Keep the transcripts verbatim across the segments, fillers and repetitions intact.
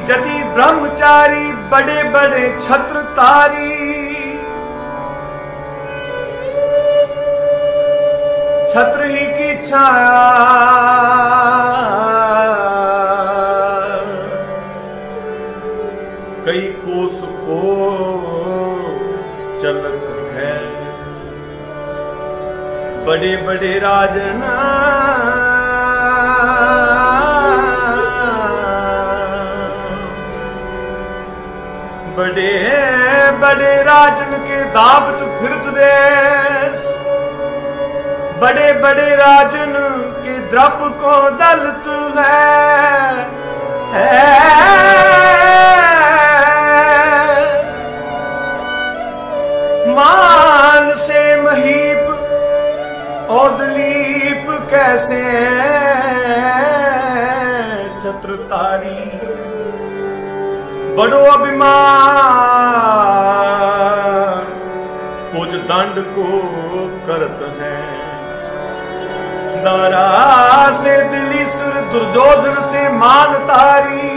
जति ब्रह्मचारी बड़े बड़े छत्रधारी, छत्र ही की छाया कई कोस को चलत है। बड़े बड़े राजना बड़े बड़े राजन के दावत फिरत देश, बड़े बड़े राजन के द्रप को दलत है, है। मान से महीप और दलीप कैसे छत्रधारी, बड़ो अभिमान कुछ दंड को करत है। दारा से दिली सुर दुर्योधन से मान तारी,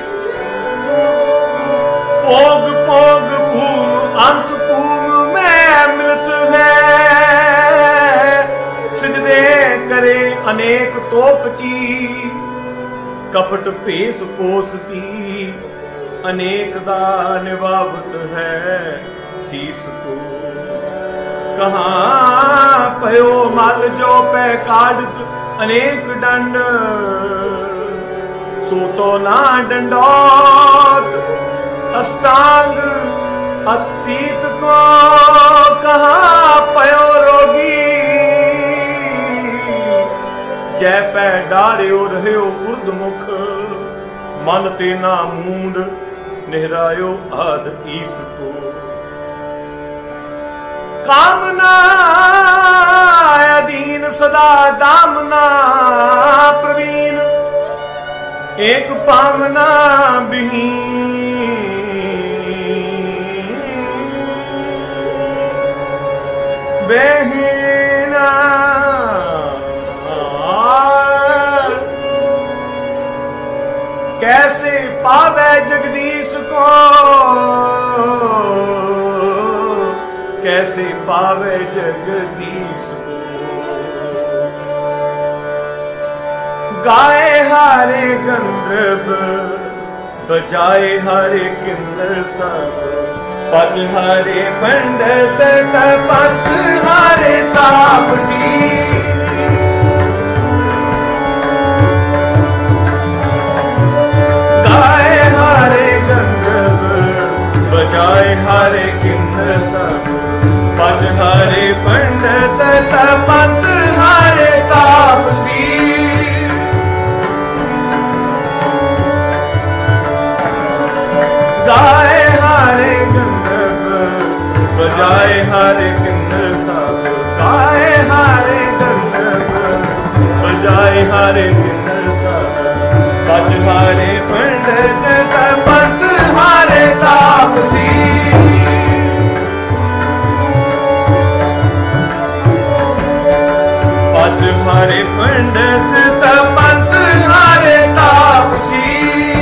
पोग पोग भूम अंत भूम में मिलत है। सिजदे करे अनेक तोपची, कपट पेश पोसती अनेक दा निभावत है शीश को। कहाँ पयो मल जो पे काढ़त अनेक दंड, सो तो ना दंडौत अष्टांग अस्तित को। कहाँ पयो रोगी जय पै डार्यो रह्यो उर्दमुख, मन ते ना मूंड निहरायो आद ईस को। कामना अधीन सदा दामना प्रवीण, एक पामना विहीन। बेहीना कैसे पावे जगदीश को, कैसे पावे जगदीश को। गाए हारे गंधर्व, बजाए हारे किन्नर सब, पग हारे पंडित पग हारे तापसी। बजाए हारे किन्नर सब, पज हारे पंडित तपत हारे तापसी। गाए हारे गंधर्व, बजाए हारे किन्नर सब, गाए हारे गंधर्व, बजाए हारे किन्नर सब, पज हारे पंडित तपत हारे तापसी। पज हारे पंडित तपत हारे तापसी।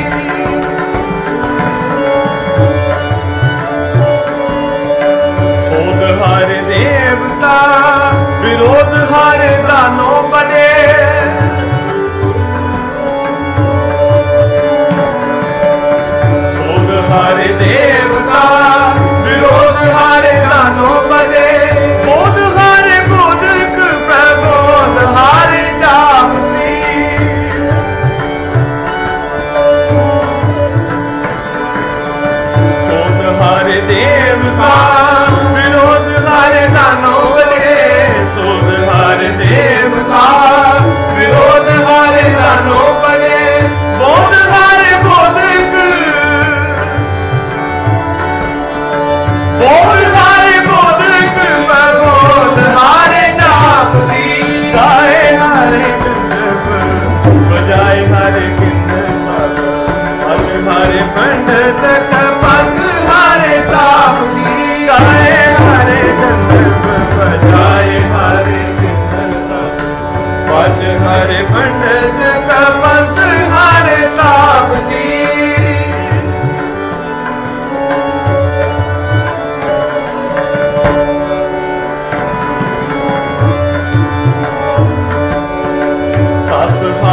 सोध हारे देवता, विरोध हारे दानो बने। हारे देवता, विरोध हारे दानो बने। बोध हारे बोधक, प्रबोध हारे जा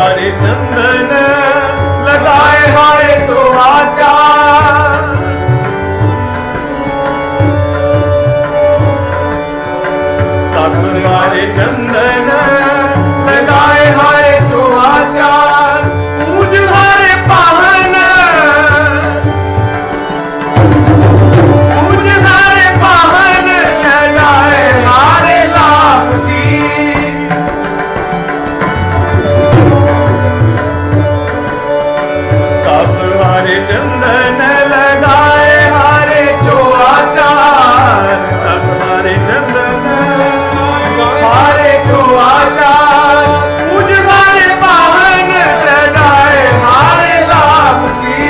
हारे चंदन लगाए हारे तो आचार, दस हारे चंदन लगाए हारे तो आचार, पूज हारे पावन पूज हारे पावन लगाए हारे लापसी, हारे चंदन लगाए हारे जो आचार, दस हारे चंदन हारे जो आचार, पूज हारे पावन लगाए हारे लापसी,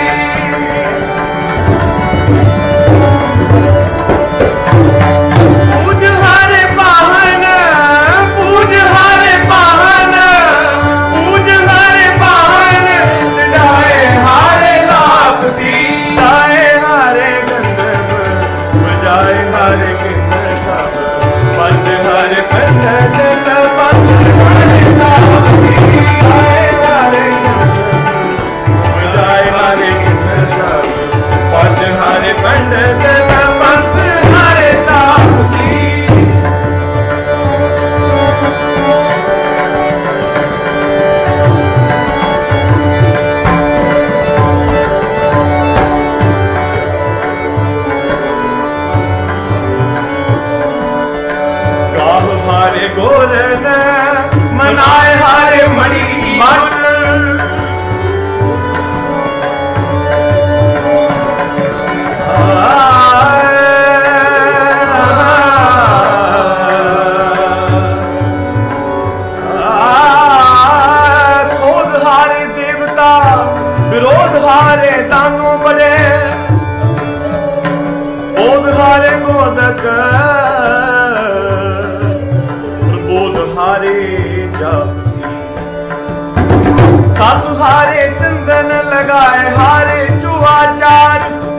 पूज हारे पावन पूज हारे पावन पूज हारे पावन चढ़ाए हारे गाए हारे गंधर्व बजाए हारे किन्नर सब, पंच हारे पंडित पंच हारे तापसी, गाए हारे गंधर्व बजाए हारे किन्नर सब, पंच हारे पंडित पंच हारे तापसी, हारे गोरन मनाए हारे मणि मठ, सोध हारे देवता विरोध हारे दानों बड़े, बोध हारे बोधक हारे जापसी, दस हारे चंदन लगाए हारे जो आचार,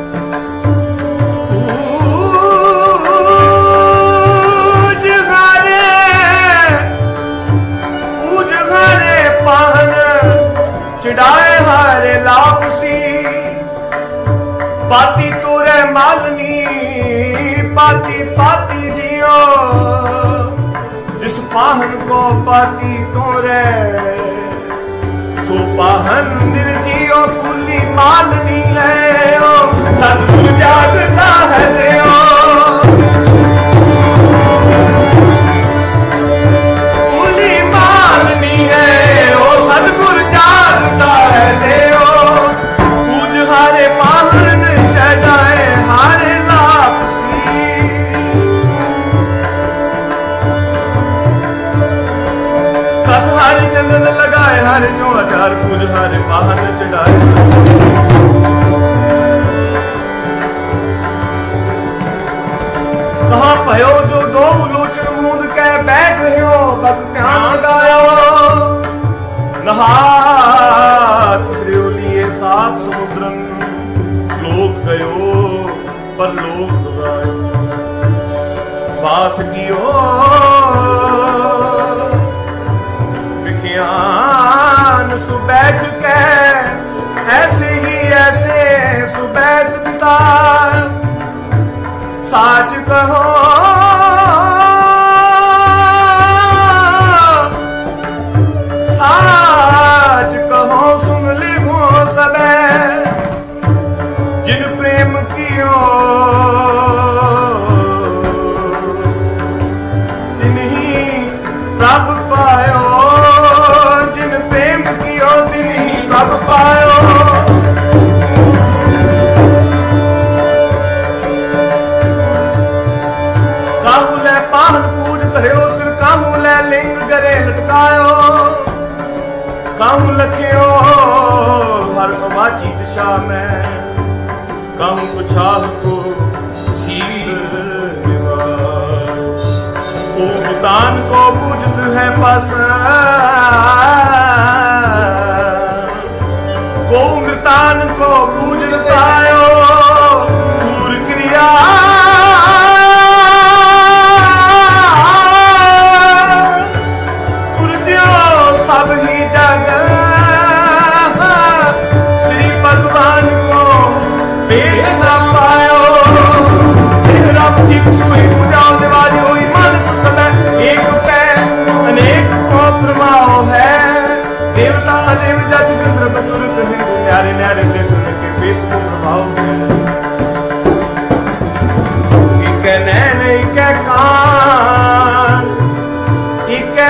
पूज हारे पूज हारे पावन चढ़ाए हारे लापसी, पाती तोरे मालनी पाती पाती जियो, जिस पाहन को पाती तोरे सो पाहन निर्जियो, कुली मालनी है ओ सतगुरु जागता है देओ, कुली मालनी है ओ सतगुरु जागता है देओ, पूज हारे पाहन चढ़ाए हारे लापसी, दस हारे चंदन लगाए हारे जो आचार, पूज हारे पाहन चढ़ाए, कहाँ भयो जो दो लोचन मूंद के बैठ रहे हो, भक्त ध्यान लगायो, नहात लिए सात समुद्रन, लोक गयो पर लोक गवायो, वास कियो विख्यान सुबह चुके, ऐसे ही ऐसे सुबह सुबिता, साच कहो साच कहो सुन लिखो सबे, जिन प्रेम कियो तिन ही प्रभ पायो, जिन प्रेम कियो तिन ही प्रभ पायो, काहू ले पाहन पूज धरियो सिर, काहू ले लिंग गरे लटकायो, काहू लखियो हर अवाची दिशा में, काहू कुछाह को शीश निवार, ओ भूतान को पूजत है पास, को मृतान को पूजन पायो, दूर क्रिया सब ही जग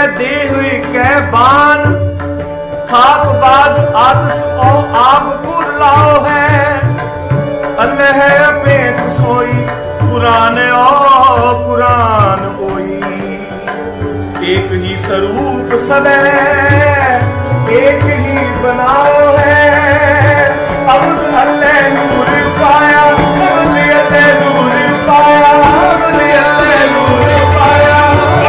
देह कै बान, खाक बाद आदस ओ आप पुर लाओ है। अल्लाह अपेख सोई पुराण ओ पुराण ओई। एक ही स्वरूप सब एक ही बनाओ है। अब अल्लाह नूर पाया, अल्लाह नूर पाया, अल्लाह नूर पाया।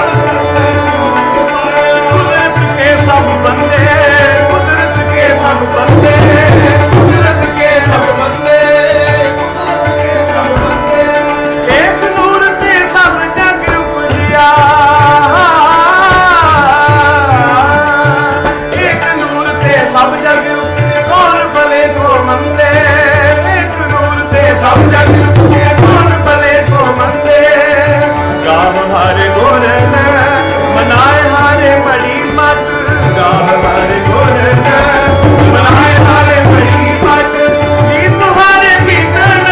कुदरत के सब बंदे, कुदरत के सब बंदे, कुदरत के सब बंदे, कुदरत के सब बंदे। एक नूर पे सब जग उपजिया, एक नूर पे सब जग कौन भले को मंदे। एक नूर पे सब जग कौन भले को मंदे। गाँव हारे गोरे मनाए हारे बड़ी मत, गाँव हारे गोरे मनाए हारे बड़ी मत। नी तुम्हारे भीतर,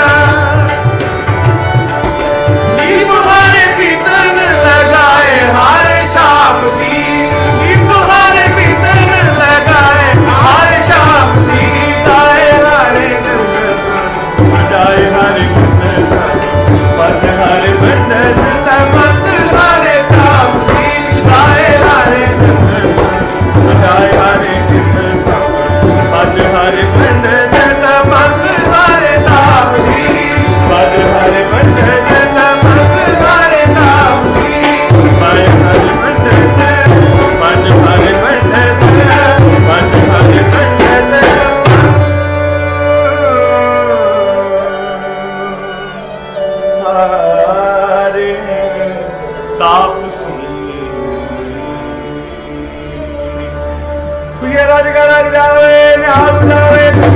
नी तुम्हारे भीतर लगाए हारे शाप सी। नी तुम्हारे भीतर लगाए हारे शाप सी। गाए हारे जाए हारे पद हारे बंधन मत हारे ताप सी। गाए हारे जाए हारे पद हारे बंधन मत हारे ताप सी। पद हारे बंधन मत हारे ताप सी। गाए हारे बंधन पद हारे बंधन पद हारे बंधन हारे तापसी। राज का राज जावे, निहाल जावे।